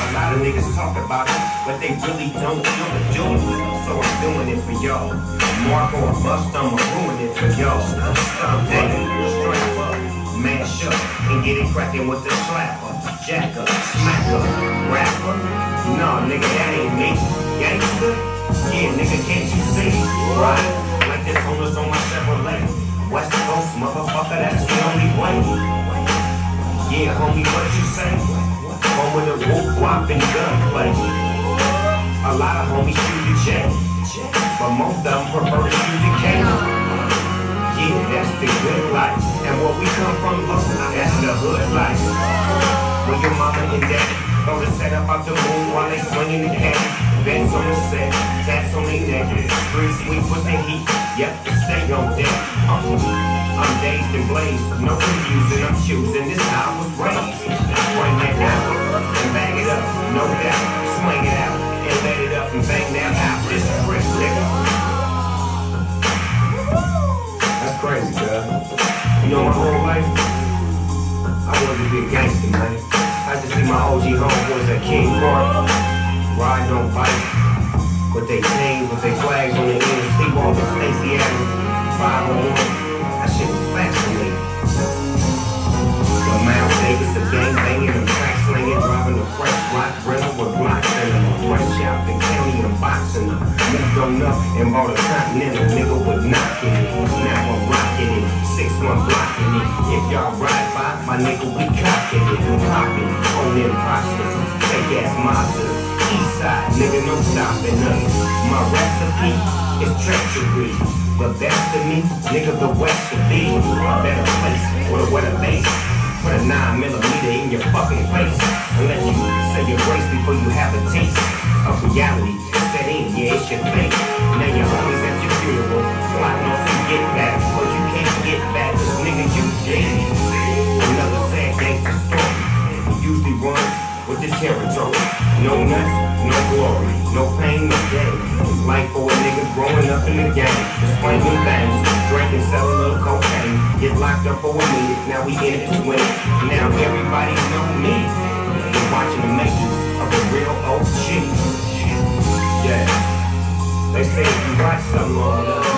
A lot of niggas talk about it, but they really don't know the do it. So I'm doing it for y'all. Mark or bust, I'ma ruin it for y'all. I'm dating, strap up, mash up, and get it cracking with the slapper, jacker, smacker, rapper. Nah, nigga, that ain't me. Gangster? Yeah, nigga, can't you see? Right? Like this homeless on my Chevrolet. West Coast, motherfucker, that's the only way. Yeah, homie, what you say? Home with a whoop, whop, and gunplay. A lot of homies shoot the J, but most of them prefer to shoot the K. Yeah, that's the good life. And where we come from, look, that's the hood life. When your mama and daddy throw the set up out the moon while they swinging the cat. Beds on the set, tats on their neck. Free sweep with the heat, yep, to stay on deck. I'm dazed and blazed, no confusing, I'm choosing. This how I was raised. Bring that out and bag it up, no doubt. Swing it out and let it up and bang that out. This is Chris, nigga. That's crazy, girl. You know, my whole life, I wanted to be a gangster, man. I just see my OG homeboys at King Park, riding on bikes, with they chains, with they flags on their end, sleepwalking with Stacey Adams, 501. That shit was fascinating. The Miles Davis, the gang banging, the track slinging, driving the fresh block, rental with blocks in them, fresh out the county and boxing them. Moved on up and bought a Continental, nigga was knocking it. Now I'm rocking it, 6-1 blocking it. If y'all ride by, my nigga, we cocking it, popping on them postures, fake ass monsters. East side, nigga, no stopping us. My recipe is treachery. The best of me, nigga, the west should be a better place with a wetter base. Put a 9mm in your fucking face and let you say your grace before you have a taste of reality. Set in, yeah, it's your fate. Now your homies at your funeral plotting on some get back, but you can't get back, cause nigga, you dead. Another sad gangster story. We usually run with the territory. No nuts, no glory, no pain, no gain. Life for a nigga growing up in the game. Just flaming things, drinking, selling a little cocaine. Get locked up for a minute, now we in it to win. Now everybody know me. We're watching the making of a real OG. Yeah, they say if you watch something long enough,